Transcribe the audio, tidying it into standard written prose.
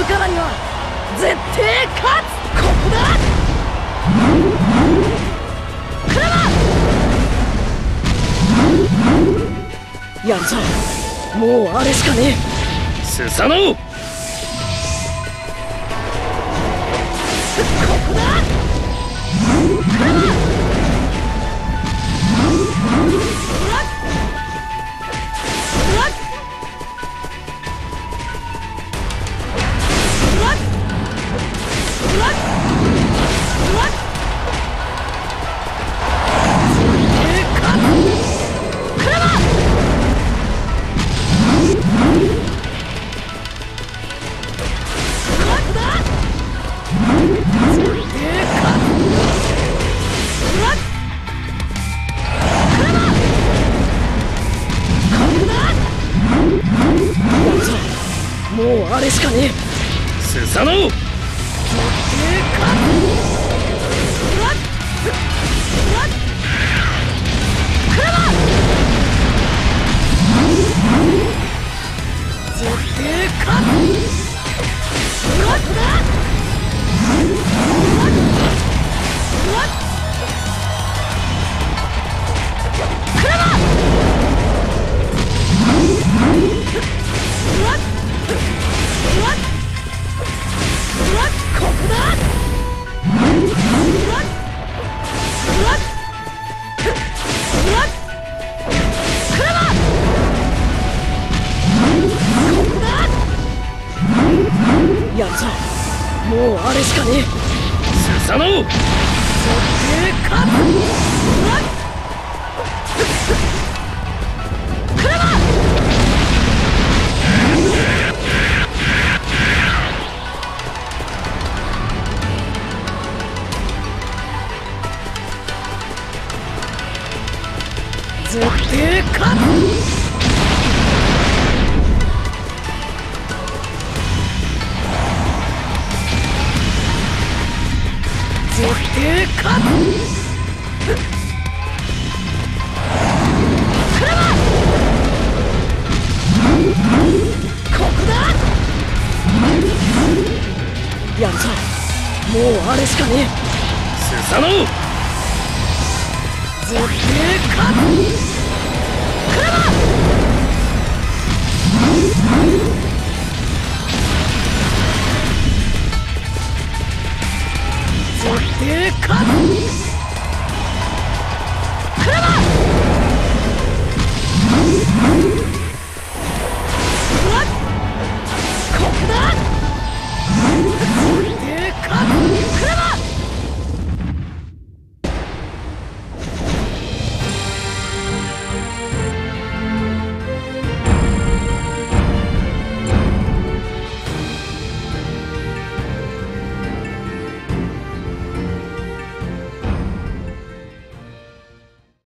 るからには絶対勝つ。ここだ。クラマやるぞ。もうあれしかねえ。 スサノオ。 ここだ。クラマもうあれしかねえ。 スサノオ。 やるぞ。もうあれしかねえ。 スサノオ。 絶対勝つ。絶対勝つ。クラマここだ。やるぞ。もうあれしかねえ。 スサノオ。 絶対勝つ。クラマ絶対勝つ。